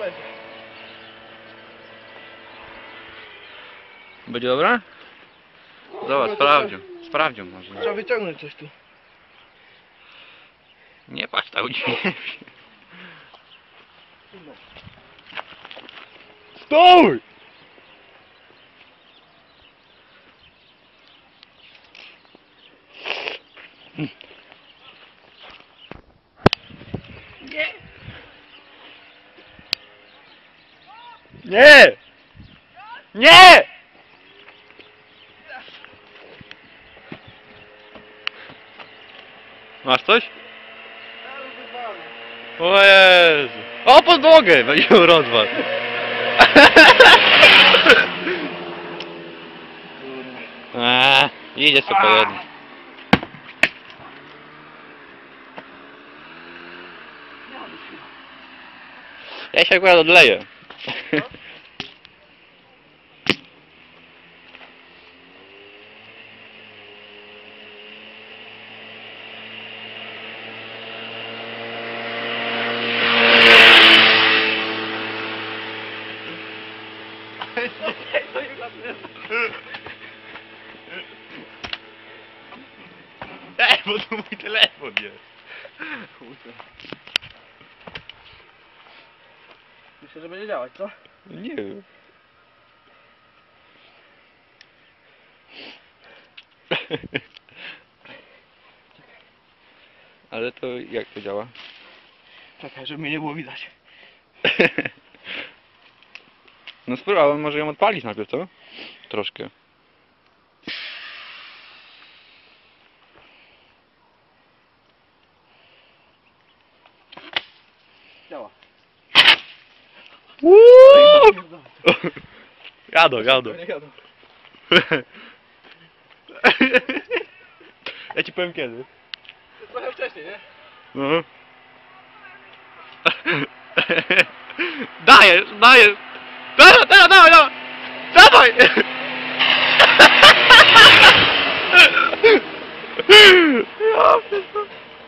będzie. Będzie dobra? Zobacz, sprawdził może. Trzeba wyciągnąć coś tu. Nie patrz tak udziwnie. Stój! Nie! Nie! Nie! Masz coś? O Jezu! O, podłogę! Będzie rozwal. Idzie sobie po jednym. Ja się akurat odleję. Bo to mój telefon jest. Myślę, że będzie działać, co? Nie wiem. Ale to jak to działa? Czekaj, żeby mnie nie było widać. No spróbuj, może ją odpalić najpierw, co? Troszkę. Działa. Jadą. Nie jadą. Ja ci powiem kiedy. Trochę wcześniej, nie? No. Dajesz! Dawaj! Dawaj! Ja pierdolę.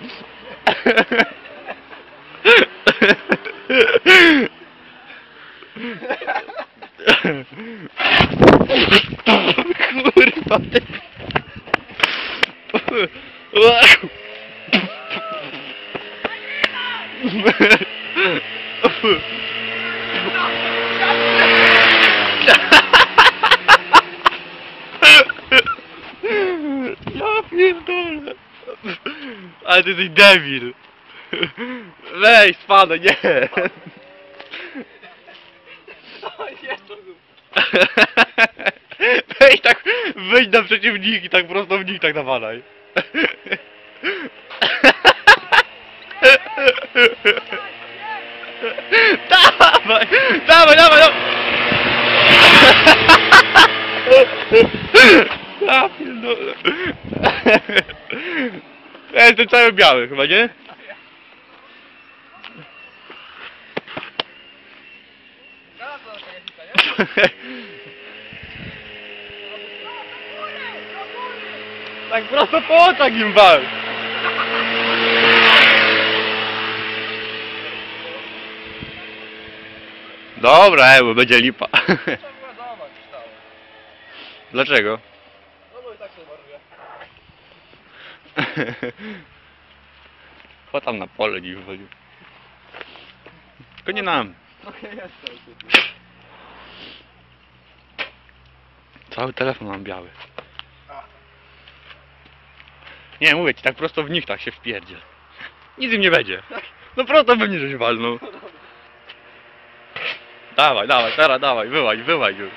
Kurwa ty. Ja pierdolę. Ale ty jesteś debil. Weź spadaj, nie. Weź tak, wejdź naprzeciw nich i tak prosto w nich tak nawalaj. Dawaj! Ja pierdolę. Ja jestem cały biały chyba, nie? Tak prosto po oczach im wal. Dobra, bo będzie lipa. Dlaczego? No bo i tak się maruje. Chodź tam na pole dziś wychodził. Tylko nie nam. Trochę jest to. Cały telefon mam biały. Nie, mówię ci, tak prosto w nich tak się wpierdziel. Nic im nie będzie. No prosto we mnie żeś walnął. Dawaj, teraz dawaj, wyłaź już.